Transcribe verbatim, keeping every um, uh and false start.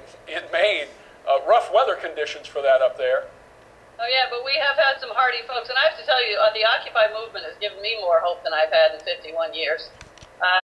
in Maine. Uh, rough weather conditions for that up there. Oh yeah, but we have had some hardy folks, and I have to tell you, uh, the Occupy movement has given me more hope than I've had in fifty-one years. Uh,